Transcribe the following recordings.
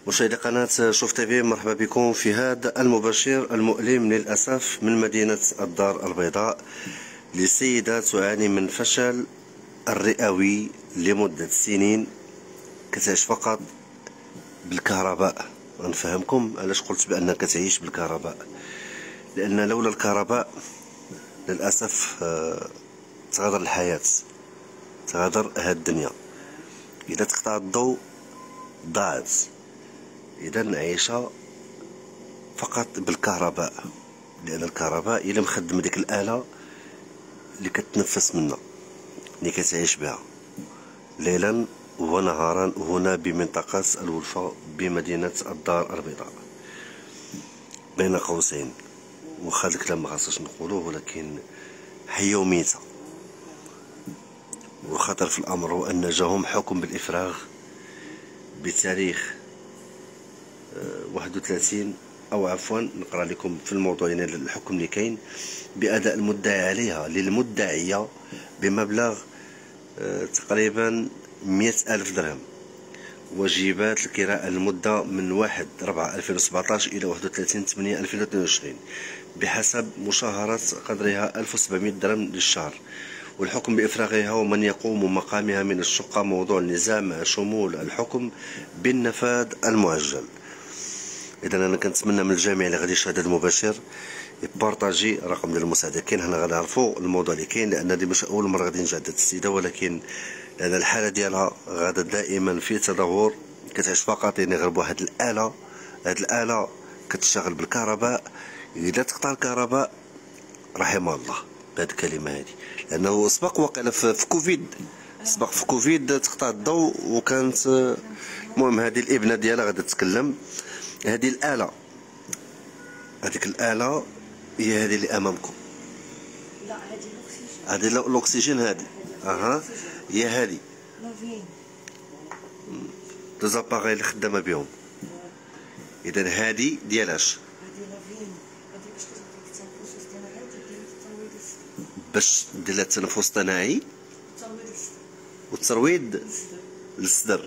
مشاهدي قناة شوف تيفي، مرحبا بكم في هذا المباشر المؤلم للأسف من مدينة الدار البيضاء لسيدة تعاني من فشل الرئوي لمدة سنين، كتعيش فقط بالكهرباء. غنفهمكم علاش قلت بأنها كتعيش بالكهرباء، لأن لولا الكهرباء للأسف تغادر الحياة، تغادر هاد الدنيا. إذا تقطع الضوء ضاعت، إذا عايشة فقط بالكهرباء، لأن الكهرباء إلا مخدم ديك الآلة اللي كتنفس منها، اللي كتعيش بها ليلا ونهارا هنا بمنطقة الولفة بمدينة الدار البيضاء. بين قوسين، واخا الكلام مخاصناش نقولوه، ولكن حية وميتة. والخطر في الأمر هو أن جاهم حكم بالإفراغ بتاريخ 31، أو عفوا نقرأ لكم في الموضوع يعني الحكم اللي كاين بأداء المدعي عليها للمدعية بمبلغ تقريبا 100,000 درهم، وجبات الكراء المدة من 1/4/2017 إلى 31/8/2022 بحسب مشاهرة قدرها 1700 درهم للشهر. والحكم بإفراغها ومن يقوم مقامها من الشقة موضوع النزاع مع شمول الحكم بالنفاذ المعجل. إذا أنا كنتمنى من الجميع اللي غادي يشاهد هذا المباشر يبارطاجي الرقم ديال المساعدة. كاين هنا غادي نعرفوا الموضوع اللي كاين، لأن هذه ماشي أول مرة غادي نجي عند هاد السيدة، ولكن لأن الحالة ديالها غادا دائما في تدهور، كتعيش فقط يعني غير بواحد الآلة. هاد الآلة كتشتغل بالكهرباء، إذا تقطع الكهرباء رحم الله بهاد الكلمة هادي، لأنه سبق وقيلا في كوفيد، سبق في كوفيد تقطع الضوء وكانت المهم هذه الابنة ديالها غادا تتكلم. هذه الآلة، هذيك الآلة هي هذه اللي أمامكم. لا هذه الأكسجين. هذه الأكسجين هذه. هي هذه. لافين. دوزاباغي اللي خدامة بهم. إذا هذه ديالاش؟ هذه لافين. هذه باش كتعطيك التنفس الاصطناعي، كدير الترويض. باش دير لها التنفس الاصطناعي والترويض للصدر.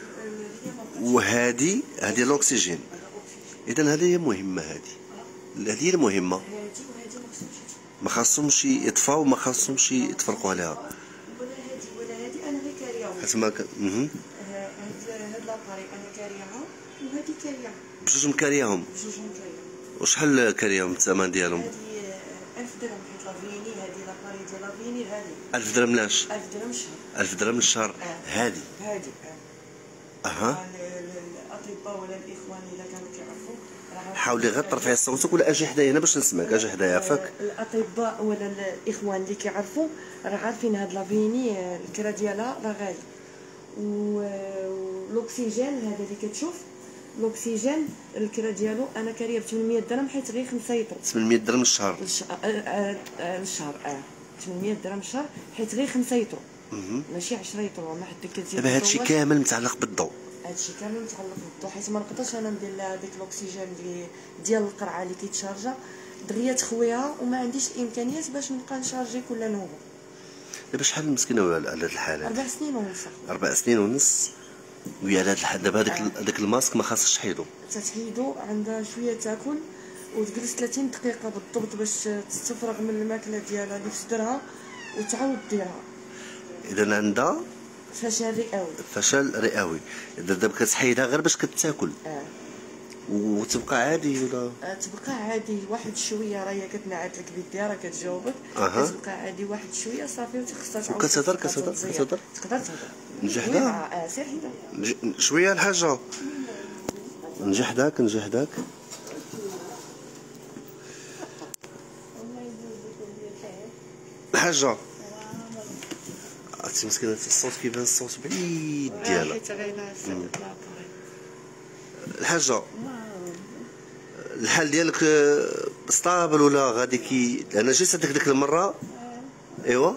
وهذه الأكسجين. إذا هذه هي مهمة، هذه هي المهمة. ما خاصهمش يطفاو، ما خاصهمش يتفرقوا عليها. ولا هذه انا غير كارياهم. حتما هاد لاباري انا كارياها وهذه كارياها. بجوج مكارياهم. بجوج مكارياهم. وشحال كارياهم الثمن ديالهم؟ هذه 1000 درهم حيت لافيني، هذه لاباري ديال لافيني هذه 1000 درهم لاش؟ 1000 درهم الشهر. 1000 درهم الشهر. هذه الأطباء ولا الإخوان إذا كانوا كيعرفوا حاولي غير ترفعي صوتك ولا اجي حدايا هنا باش نسمعك. اجي حدايا عافاك. الأطباء ولا الإخوان اللي كيعرفوا راه عارفين هاد لافيني الكرا ديالها راه غالي. والأكسجين هذا اللي كتشوف الأكسجين الكرا ديالو أنا كاريه ب 800 درهم حيت غير 5 يطرو. 800 درهم الشهر. الشهر 800 درهم الشهر حيت غير 5 يطرو، ماشي 10 يطرو. ما حد كتزيد. دابا هادشي كامل متعلق بالضوء. هادشي كامل متعلق بالضوء، حيت ما نقدرش انا ندير لها ديك الاكسجين اللي ديال القرعه اللي كيتشارجا دغيا تخويها، وما عنديش الامكانيات باش نبقى نشارجي كل نوبه. دابا شحال مسكينه على هاد الحالات؟ 4 سنين ونص. 4 سنين ونص. ويا على هاد الحال دابا هذاك الماسك ما خاصش تحيدو. تتحيدو عندها شويه تاكل وتجلس 30 دقيقه بالضبط باش تستفرغ من الماكله ديالها اللي في صدرها وتعاود ديرها. اذا عندها فشل رئوي. فشل رئوي. اذا دابا كتحيدها غير باش كتاكل وتبقى عادي ولا؟ تبقى عادي واحد شويه، راهي كتنعت لك بيديها راه كتجاوبك. كتبقى عادي واحد شويه صافي وتخصها تعاود. وكتهضر تقدر تهضر. نجي حدا سير حدا شويه الحاجه. نجي حداك الحاجه. عرفتي مسكينه الصوت كيبان، الصوت بعيد ديالها. حيت غير الحاجه الحال ديالك ستابل ولا غادي انا جيت هذيك ديك المره؟ ايوا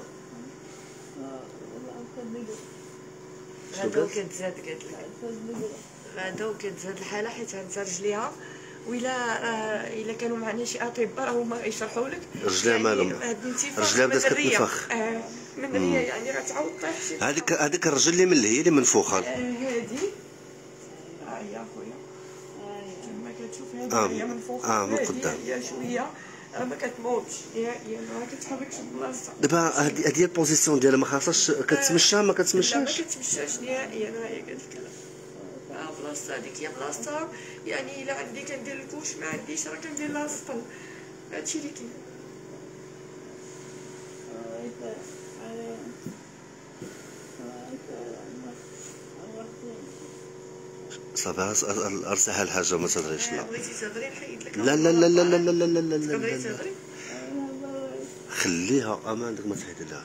غدا وكتزاد قالت لك غدا وكتزاد الحاله حيت عندها رجليها، وإلا كانوا معنا شي اطباء راه هما يشرحوا لك رجليها مالهم. رجليها بدات كتنفخ من ريه، يعني غتعاود طيح شي. هذيك الرجل اللي من اللي هي اللي منفوخه. هذه هي اخويا كما كتشوف هذه هي من فوق من قدام هي شويه راه ما كتموتش نهائيا ما كتحركش من بلاصتها. دابا هادي البوزيسيون ديالها ما خاصهاش كتمشى ما كتمشاش. لا ما كتمشاش نهائيا. هي قالت لك لا بلاصتها هذيك هي بلاصتها. يعني الا عندي كندير الكوش ما عنديش راه كندير لها السطل. هادشي اللي كاين. صافي ارسلها الحاجه ما تهضريش. لا بغيتي تهضري نحيد لك. لا لا لا لا لا لا لا لا لا تقدري تهضري خليها امانك ما تحيدي لها.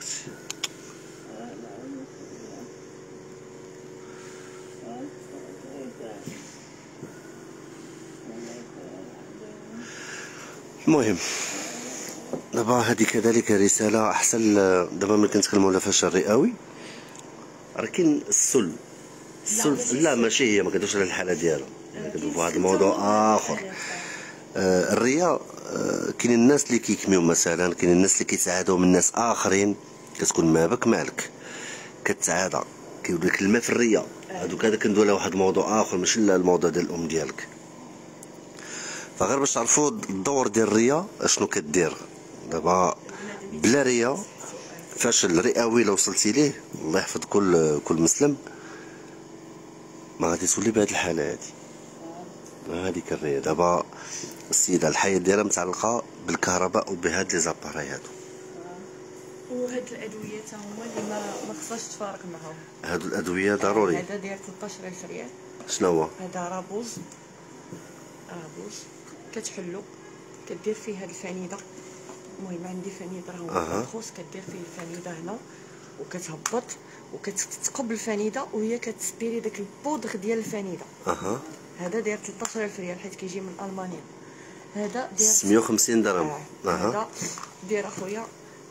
المهم دابا هذه كذلك رساله احسن. دابا ملي كنتكلموا على الفشل الرئوي راه كاين السل لا ماشي هي ما كندويش على الحاله ديالها كندوي في واحد الموضوع اخر. الرياء كاين الناس اللي كيكميو مثلا كاين الناس اللي كيتعادوا من ناس اخرين كتكون ما بك مالك كتعادى كيقول لك الماء في الرياء. هادوك هذا كندوي على واحد الموضوع اخر ماشي الموضوع ديال الام ديالك. فغير باش تعرفوا الدور ديال الرياء اشنو كدير. دابا بلا رياء فشل رئوي لو وصلتي ليه الله يحفظ كل مسلم ما غادي تولي بهاد الحاله هادي. هذيك الرياء دابا السيده الحياه ديالها متعلقه بالكهرباء وبهاد لي زاباراي هادو. وهاد الادويه تا هما اللي ما خصهاش تفارق معاهم. هادو الادويه ضروري. هذا داير 13000 ريال. شنو هو هذا رابوز كتحلو كدير فيه هاد الفنيده. المهم عندي فنيده راه مخصوص كدير فيه الفنيده هنا وكتهبط وكتثقب الفنيده وهي كتسبيري داك البودغ ديال الفنيده. هذا داير 13000 ريال حيت كيجي من المانيا. هذا داير 650 درهم. هذا داير اخويا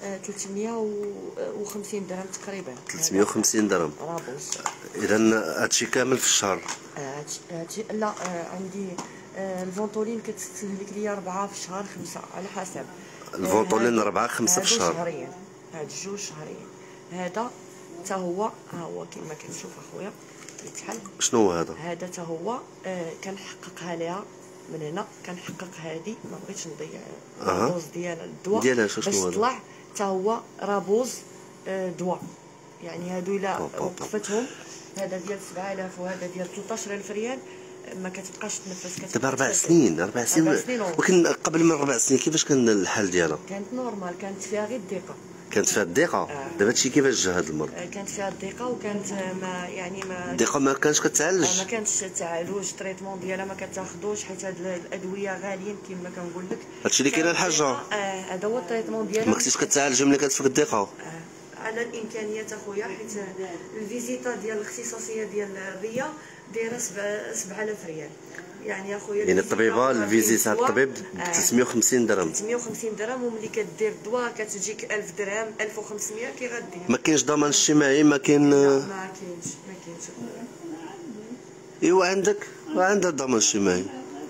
350 درهم تقريبا. 350 درهم رابوز. اذا هادشي كامل في الشهر. هادشي لا عندي الفونتولين كتستهلك ليا 4 في الشهر 5 على حسب. الفونتولين 4 5 في الشهر. شهريا. هاد جوج شهريا. هذا حتى هو ها هو كما كتشوف اخويا كيتحل. شنو هو هذا؟ هذا حتى هو كنحققها ليها من هنا كنحقق هذه ما بغيتش نضيع الدوز ديال الدواء ديالها شنو باش هذا؟ طلع حتى هو رابوز دواء. يعني هادو الا وقفتهم هذا ديال 7000 وهذا ديال 13000 ريال ما كتبقاش تنفس. دابا 4 سنين ولكن قبل من 4 سنين كيفاش كان الحال ديالها؟ كانت نورمال كانت فيها غير الضيقه. كانت فيها الضيقه. دابا هادشي كيفاش جا هاد المرض؟ كانت فيها الضيقه وكانت ما الضيقه ما كانش كتعالج. ما كانتش تعالج التريتمون ديالها ما كتاخذوش حيت هاد الادويه غاليين كما كنقول لك. هادشي اللي كاين الحاجه. هذا هو التريتمون ديالها. ما كنتيش كتعالج ملي كتفك الضيقه. على الامكانيات اخويا حيت الفيزيتا ديال الاختصاصيه ديال الريا دايره 7000 ريال. يعني اخويا يعني الطبيبه الفيزيتا الطبيب 350 درهم. 350 درهم وملي كدير الدواء كتجيك 1000 درهم 1500 كي غدير. ما كاينش ضمان اجتماعي ما كاين. ما كاينش. ايوا عندها ضمان اجتماعي.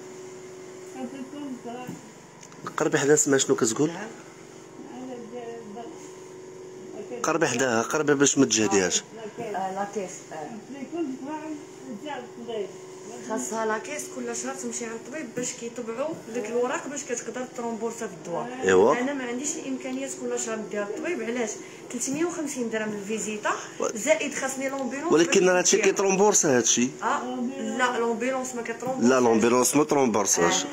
قربي حدا سمع شنو كتقول. قربي حداها قربي باش ما تجهديهاش. لاكيس خاصها لاكيس كل شهر تمشي عند الطبيب باش كيطبعوا ديك الوراق باش كتقدر ترومبورسا في الدواء. ايوا انا ما عنديش الامكانيات كل شهر نديها للطبيب. علاش 350 درهم الفيزيتا زائد خاصني لومبيلونس. ولكن هادشي كيترومبورسا هادشي. لا لومبيلونس ما كترومبورساش. لا لومبيلونس ما ترومبورساش.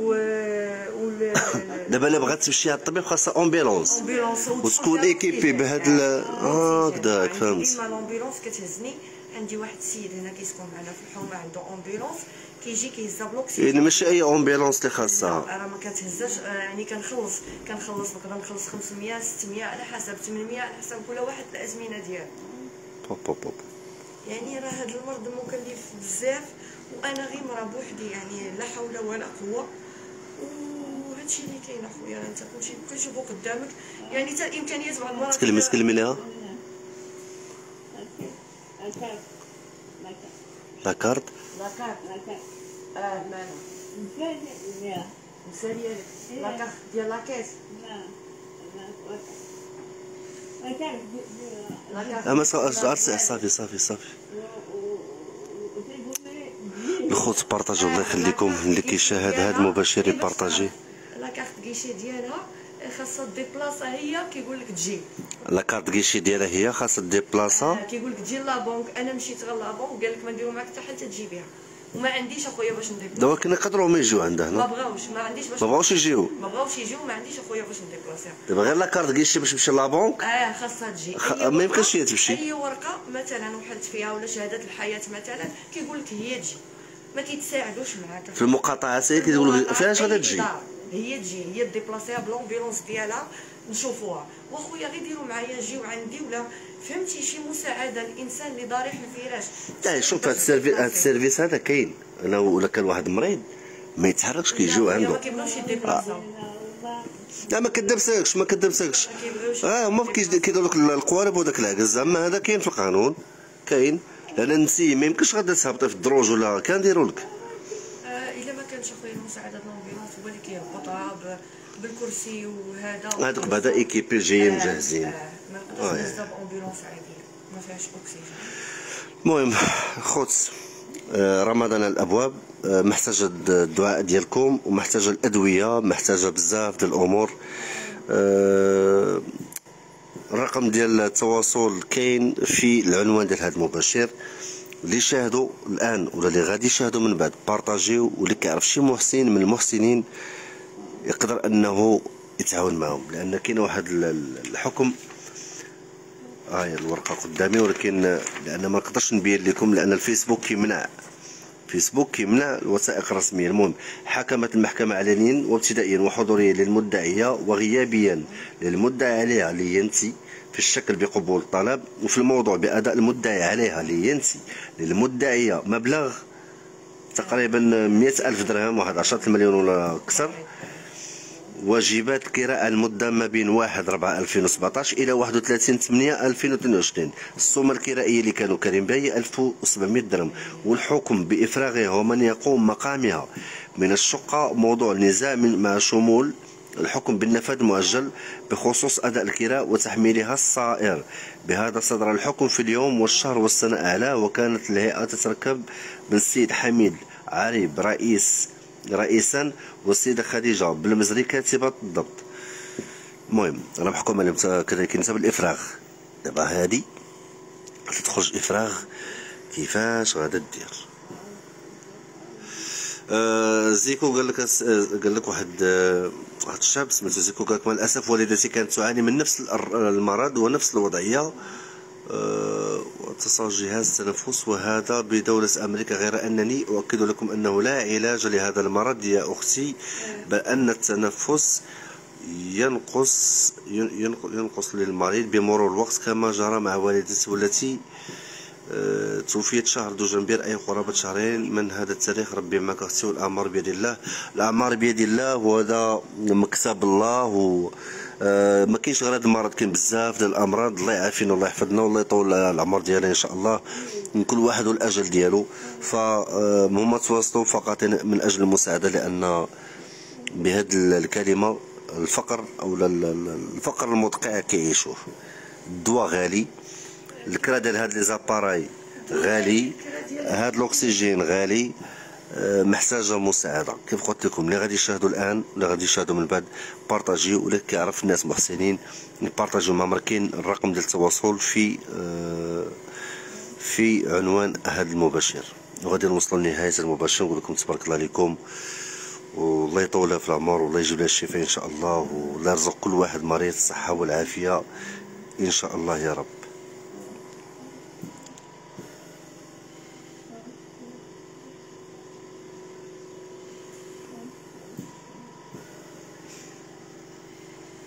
دابا الا بغات تمشي عند الطبيب خاصها امبيلونس وتكون ايكيبي بهاد هكذاك فهمت. ديما لومبيلونس كتهزني. عندي واحد السيد هنا كيسكن معنا في الحومه عنده امبيلونس كيجي كيهز بلوكسي. يعني ماشي اي امبيلونس اللي خاصها. راه ما كتهزاش. يعني كنخلص نقدر نخلص 500 600 على حسب 800 على حسب كل واحد الازمنه ديالو. يعني راه هذا المرض مكلف بزاف وانا غير مرا بوحدي يعني لا حول ولا قوه. وهادشي اللي كاين اخويا انت كلشي كتشوفو قدامك. يعني حتى الامكانيات بعض المرات تكلمي ليها. لاكارت مالا مساليه لك لاكارت ديال لاكيس. اما صافي الخوت بارطاجيو الله يخليكم، اللي كيشاهد هذا المباشر يبارطاجي. لاكارت كيشي ديالها خاصها ديبلاصا، هي كيقول لك تجي لاكارت كيشي ديالها هي خاصها ديبلاصا. كيقول لك تجي لابونك. انا مشيت غير لابونك قال لك ما نديرو معاك حتى حتى تجي بها، وما عنديش اخويا باش نديبلاصا. دابا كاين يقدروا ما يجيو عندها هنا، ما بغاوش، ما عنديش باش، ما بغاوش يجيو، ما عنديش اخويا باش نديبلاصيها. دابا غير لاكارت كيشي باش تمشي لابونك. خاصها تجي. ما يمكنش هي تمشي. اي ورقه مثلا وحلت فيها ولا شهاده الحياه مثلا كيقول لك هي تجي، ما كيتساعدوش معاك في المقاطعات هي كيقولوا فيهاش غادا تجي، هي تجي، هي ديبلاصيها بلومبيلونس ديالها نشوفوها. واخويا غير ديروا معايا جيو عندي، ولا فهمتي شي مساعده للانسان اللي ضارح الفراش. شوف هاد السيرفيس هذا كاين. انا ولا كان واحد مريض ما يتحركش كيجيو عنده. ما كيبغيوش يديبلاصاو. لا ما كدبسكش هما كيديروا لك القوارب وداك العكس. زعما هذا كاين في القانون، كاين. لان انت ما يمكنش غادا تهبطي في الدروج ولا كنديروا لك. الا ما كانش اخويا المساعده الامبيلونس هو اللي كيهبطها بالكرسي وهذا. هذوك بعدا ايكيبي جايين مجهزين. ما نقدرش نهز بامبيلونس عاديه ما فيهاش اكسجين. المهم خوت، رمضان على الابواب، محتاجه الدعاء ديالكم ومحتاجه الادويه، محتاجه بزاف ديال الامور. الرقم ديال التواصل كاين في العنوان ديال هذا المباشر. اللي شاهدوا الان ولا اللي غادي يشاهدوا من بعد بارطاجيو، واللي كيعرف شي محسن من المحسنين يقدر انه يتعاون معهم. لان كاين واحد الحكم، هاي الورقه قدامي، ولكن لان ما نقدرش نبين لكم لان الفيسبوك كيمنع الوثائق الرسميه. المهم، حكمت المحكمه علنيا وابتدائيا وحضوريا للمدعيه وغيابيا للمدعي عليها لينتي في الشكل بقبول الطلب، وفي الموضوع بأداء المدعي عليها لينتي للمدعيه مبلغ تقريبا 100,000 درهم، واحد 10 مليون ولا أكثر. واجبات الكراء المدة ما بين 1/4/2017 إلى 31/8/2022. السومة الكرائية اللي كانوا كارين بها هي 1700 درهم، والحكم بإفراغها ومن يقوم مقامها من الشقة موضوع النزاع مع شمول الحكم بالنفاذ المؤجل بخصوص أداء الكراء وتحميلها الصائر. بهذا صدر الحكم في اليوم والشهر والسنة أعلاه. وكانت الهيئة تتركب من السيد حميد عريب رئيسا، والسيدة خديجة بالمزري كاتبة الضبط. المهم انا محكوم عليهم كذلك نسب الافراغ. دابا هادي تخرج افراغ كيفاش غادا دير. زيكو قال لك واحد الشاب سميتو زيكو قال لك مع الاسف والدتي كانت تعاني من نفس المرض ونفس الوضعيه، واتصل جهاز التنفس وهذا بدولة أمريكا. غير أنني أؤكد لكم أنه لا علاج لهذا المرض يا أختي، بل أن التنفس ينقص للمريض بمرور الوقت، كما جرى مع والدتي والتي توفيت شهر دجنبر أي قرابة شهرين من هذا التاريخ. ربي معك أختي، والأعمار بيد الله. الأعمار بيد الله، وهذا مكتب الله. ما كاينش غير هذا المرض، كاين بزاف ديال الامراض. الله يعافينا والله يحفظنا والله يطول العمر ديالنا ان شاء الله، من كل واحد والاجل ديالو. فهما تواصلوا فقط من اجل المساعده، لان بهذه الكلمه الفقر او الفقر المدقع كيعيشوه. الدواء غالي، الكرا ديال هاد لي زاباراي غالي، هاد الاكسجين غالي، محتاجه مساعده. كيف قلت لكم، اللي غادي يشاهدوا الان ولا غادي يشاهدوا من بعد بارطاجيو، ولا كيعرف الناس محسنين يبارطاجيو معهم. كاين الرقم ديال التواصل في عنوان هذا المباشر. وغادي نوصلوا لنهايه المباشر. نقول لكم تبارك الله عليكم، والله يطولها في العمر، والله يجيب لها الشفاء ان شاء الله، والله يرزق كل واحد مريض الصحه والعافيه ان شاء الله يا رب.